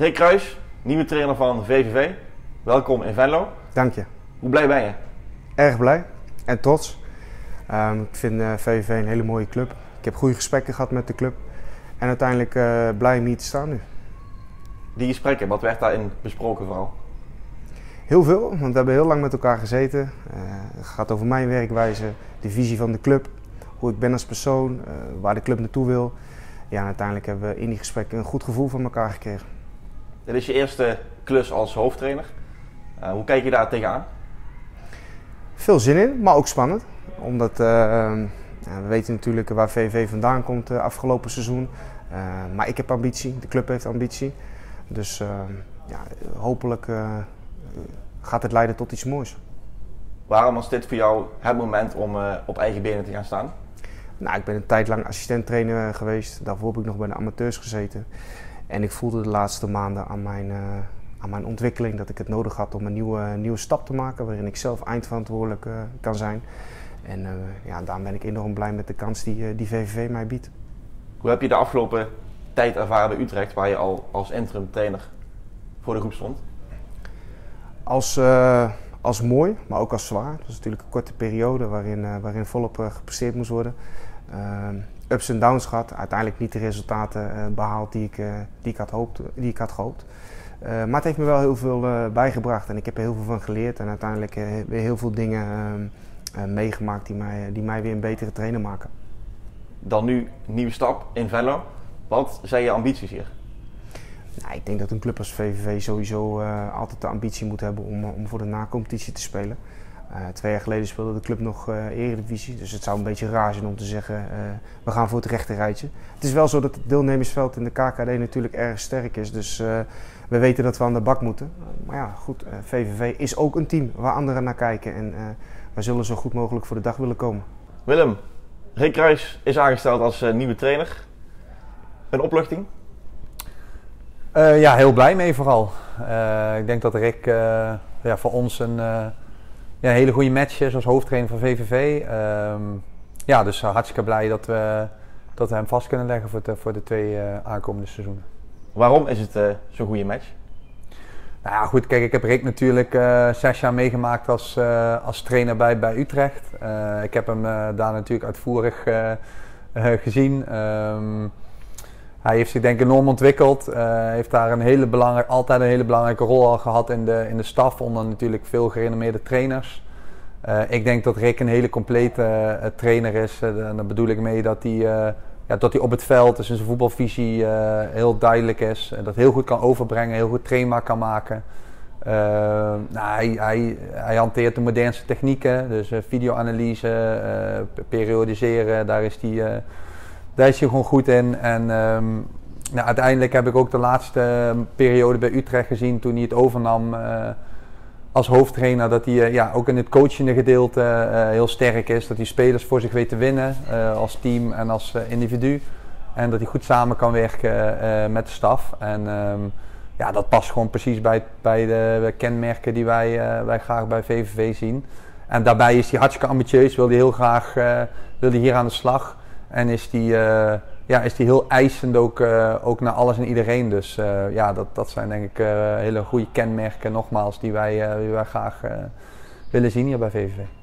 Rick Kruijs, nieuwe trainer van VVV. Welkom in Venlo. Dank je. Hoe blij ben je? Erg blij en trots. Ik vind VVV een hele mooie club. Ik heb goede gesprekken gehad met de club. En uiteindelijk blij om hier te staan nu. Die gesprekken, wat werd daarin besproken vooral? Heel veel, want we hebben heel lang met elkaar gezeten. Het gaat over mijn werkwijze, de visie van de club, hoe ik ben als persoon, waar de club naartoe wil. Ja, en uiteindelijk hebben we in die gesprekken een goed gevoel van elkaar gekregen. Dit is je eerste klus als hoofdtrainer. Hoe kijk je daar tegenaan? Veel zin in, maar ook spannend. Omdat we weten natuurlijk waar VVV vandaan komt afgelopen seizoen. Maar ik heb ambitie, de club heeft ambitie. Dus hopelijk gaat het leiden tot iets moois. Waarom was dit voor jou het moment om op eigen benen te gaan staan? Nou, ik ben een tijd lang assistent-trainer geweest. Daarvoor heb ik nog bij de amateurs gezeten. En ik voelde de laatste maanden aan mijn ontwikkeling dat ik het nodig had om een nieuwe stap te maken waarin ik zelf eindverantwoordelijk kan zijn. En daarom ben ik enorm blij met de kans die VVV mij biedt. Hoe heb je de afgelopen tijd ervaren bij Utrecht, waar je al als interim trainer voor de groep stond? Als mooi, maar ook als zwaar. Het was natuurlijk een korte periode waarin volop gepresteerd moest worden. Ups en downs gehad, uiteindelijk niet de resultaten behaald die ik had gehoopt. Maar het heeft me wel heel veel bijgebracht en ik heb er heel veel van geleerd. En uiteindelijk weer heel veel dingen meegemaakt die mij weer een betere trainer maken. Dan nu een nieuwe stap in Venlo. Wat zijn je ambities hier? Nou, ik denk dat een club als VVV sowieso altijd de ambitie moet hebben om voor de na-competitie te spelen. 2 jaar geleden speelde de club nog Eredivisie, dus het zou een beetje raar zijn om te zeggen we gaan voor het rechte rijtje. Het is wel zo dat het deelnemersveld in de KKD natuurlijk erg sterk is, dus we weten dat we aan de bak moeten. Maar ja, goed, VVV is ook een team waar anderen naar kijken en wij zullen zo goed mogelijk voor de dag willen komen. Willem, Rick Kruijs is aangesteld als nieuwe trainer. Een opluchting? Ja, heel blij mee vooral. Ik denk dat Rick voor ons een hele goede match is als hoofdtrainer van VVV. Dus hartstikke blij dat we hem vast kunnen leggen voor de 2 aankomende seizoenen. Waarom is het zo'n goede match? Nou ja, goed, kijk, ik heb Rick natuurlijk 6 jaar meegemaakt als trainer bij Utrecht. Ik heb hem daar natuurlijk uitvoerig gezien. Hij heeft zich denk ik enorm ontwikkeld. Heeft daar altijd een hele belangrijke rol al gehad in de staf, onder natuurlijk veel gerenommeerde trainers. Ik denk dat Rick een hele complete trainer is. En daar bedoel ik mee dat hij op het veld, dus in zijn voetbalvisie heel duidelijk is. Dat heel goed kan overbrengen, heel goed trainbaar kan maken. Hij hanteert de modernste technieken, dus videoanalyse, periodiseren, daar is hij gewoon goed in. En uiteindelijk heb ik ook de laatste periode bij Utrecht gezien toen hij het overnam als hoofdtrainer. Dat hij ook in het coachende gedeelte heel sterk is. Dat hij spelers voor zich weet te winnen als team en als individu. En dat hij goed samen kan werken met de staf. En dat past gewoon precies bij de kenmerken die wij graag bij VVV zien. En daarbij is hij hartstikke ambitieus, wil hij heel graag hier aan de slag. En is die heel eisend ook naar alles en iedereen. Dus dat zijn denk ik hele goede kenmerken nogmaals die wij graag willen zien hier bij VVV.